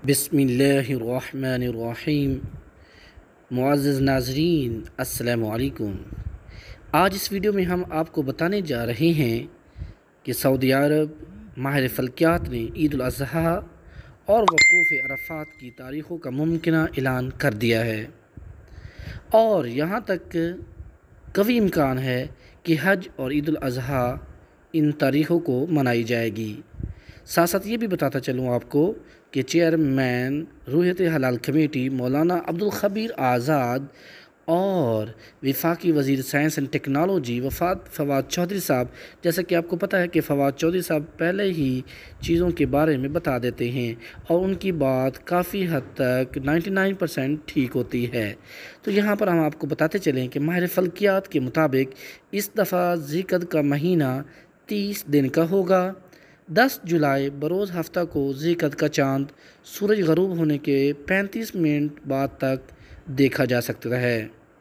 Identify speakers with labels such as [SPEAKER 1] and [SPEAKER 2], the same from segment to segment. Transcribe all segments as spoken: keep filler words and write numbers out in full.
[SPEAKER 1] بسم اللہ الرحمن الرحیم۔ معزز ناظرین السلام علیکم۔ آج اس ویڈیو میں ہم آپ کو بتانے جا رہے ہیں کہ سعودی عرب ماہر فلکیات نے عید الاضحیٰ اور وقوف عرفات کی تاریخوں کا ممکنہ اعلان کر دیا ہے، اور یہاں تک قوی امکان ہے کہ حج اور عید الاضحیٰ ان تاریخوں کو منائی جائے گی۔ ساتھ ساتھ یہ بھی بتاتا چلوں آپ کو کہ چیئرمین روحیت حلال کمیٹی مولانا عبدالخبیر آزاد اور وفاقی وزیر سائنس اینڈ ٹیکنالوجی وفات فواد چودھری صاحب، جیسا کہ آپ کو پتہ ہے کہ فواد چودھری صاحب پہلے ہی چیزوں کے بارے میں بتا دیتے ہیں اور ان کی بات کافی حد تک نائنٹی نائن پرسینٹ ٹھیک ہوتی ہے۔ تو یہاں پر ہم آپ کو بتاتے چلیں کہ ماہر فلکیات کے مطابق اس دفعہ ذی القعدہ کا مہینہ تیس دن کا ہوگا۔ دس جولائی بروز ہفتہ کو ذی القعدہ کا چاند سورج غروب ہونے کے پینتیس منٹ بعد تک دیکھا جا سکتا ہے۔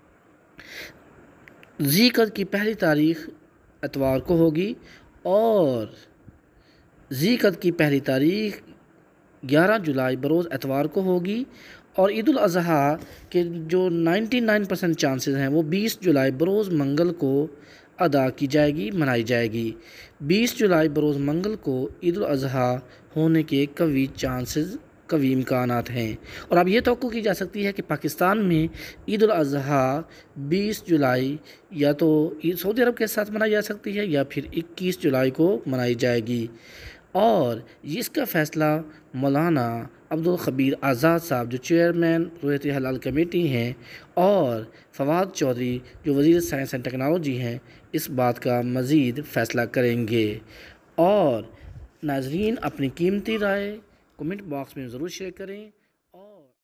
[SPEAKER 1] ذی القعدہ کی پہلی تاریخ اتوار کو ہوگی اور ذی القعدہ کی پہلی تاریخ گیارہ جولائی بروز اتوار کو ہوگی، اور عید الاضحیٰ کے جو نائنٹی نائن پرسینٹ چانسز ہیں وہ بیس جولائی بروز منگل کو ادا کی جائے گی، منائی جائے گی۔ بیس جولائی بروز منگل کو عید الاضحیٰ ہونے کے قوی چانسز، قوی امکانات ہیں، اور اب یہ توقع کی جا سکتی ہے کہ پاکستان میں عید الاضحیٰ بیس جولائی یا تو سعودی عرب کے ساتھ منائی جا سکتی ہے یا پھر اکیس جولائی کو منائی جائے گی، اور اس کا فیصلہ مولانا عبدالخبیر آزاد صاحب جو چیئرمین روحیت حلال کمیٹی ہیں اور فواد چودھری جو وزیر سائنس اینڈ ٹیکنالوجی ہیں اس بات کا مزید فیصلہ کریں گے۔ اور ناظرین اپنی قیمتی رائے کمنٹ باکس میں ضرور شیئر کریں۔